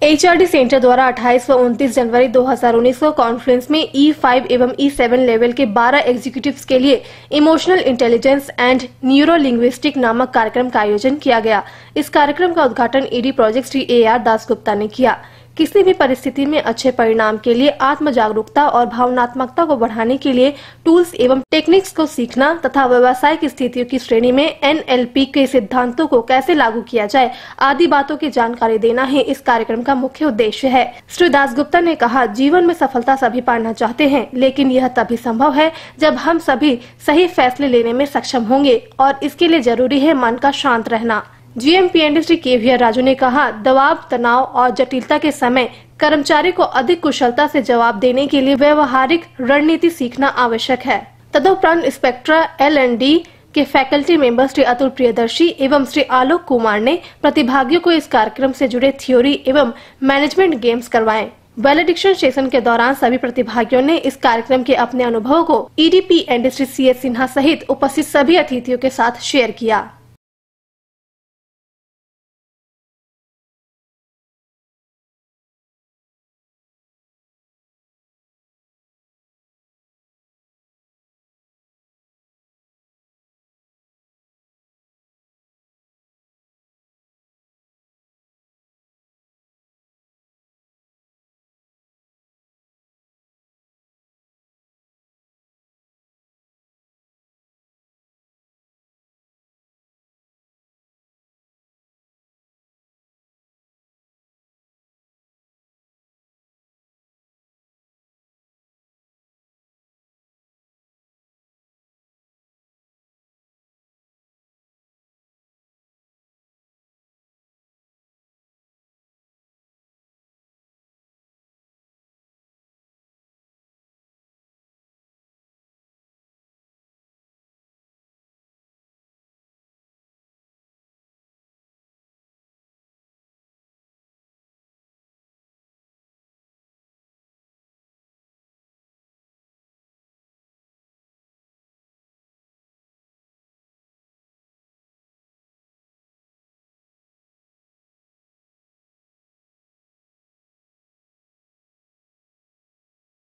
HRD centre द्वारा 28 व 29 जनवरी 2019 को कॉन्फ्रेंस में E5 एवं E7 लेवल के 12 एग्जीक्यूटिव्स के लिए emotional intelligence and neuro linguistic नामक कार्यक्रम का आयोजन किया गया। इस कार्यक्रम का उद्घाटन ED project Shri AR Dasgupta ने किया। किसी भी परिस्थिति में अच्छे परिणाम के लिए आत्म जागरूकता और भावनात्मकता को बढ़ाने के लिए टूल्स एवं टेक्निक्स को सीखना तथा व्यावसायिक स्थितियों की श्रेणी में NLP के सिद्धांतों को कैसे लागू किया जाए आदि बातों की जानकारी देना ही इस कार्यक्रम का मुख्य उद्देश्य है। श्री दासगुप्ता ने कहा, जीवन में सफलता सभी पाना चाहते हैं, लेकिन यह तभी संभव है जब हम सभी सही फैसले लेने में सक्षम होंगे और इसके लिए जरूरी है मन का शांत रहना। GM PND Shri KVR Raju ने कहा, दबाव, तनाव और जटिलता के समय कर्मचारी को अधिक कुशलता से जवाब देने के लिए व्यवहारिक रणनीति सीखना आवश्यक है। तदुपरांत स्पेक्ट्रा L&D के फैकल्टी मेंबर श्री अतुल प्रियदर्शी एवं श्री आलोक कुमार ने प्रतिभागियों को इस कार्यक्रम से जुड़े थ्योरी एवं मैनेजमेंट गेम्स करवाए। वैलिडिक्शन सेशन के दौरान सभी प्रतिभागियों ने इस कार्यक्रम के अपने अनुभवों को ED PND Shri CS Sinha सहित उपस्थित सभी अतिथियों के साथ शेयर किया।